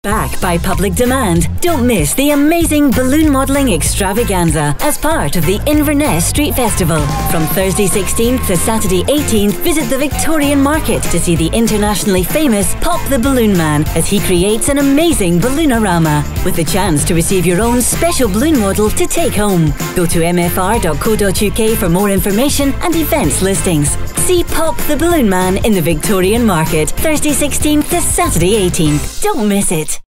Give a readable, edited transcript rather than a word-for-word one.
Back by public demand, don't miss the amazing balloon modelling extravaganza as part of the Inverness Street Festival. From Thursday 16th to Saturday 18th, visit the Victorian Market to see the internationally famous Pop the Balloonman as he creates an amazing balloonarama with the chance to receive your own special balloon model to take home. Go to mfr.co.uk for more information and events listings. See Pop the Balloonman in the Victorian Market, Thursday 16th to Saturday 18th. Don't miss it.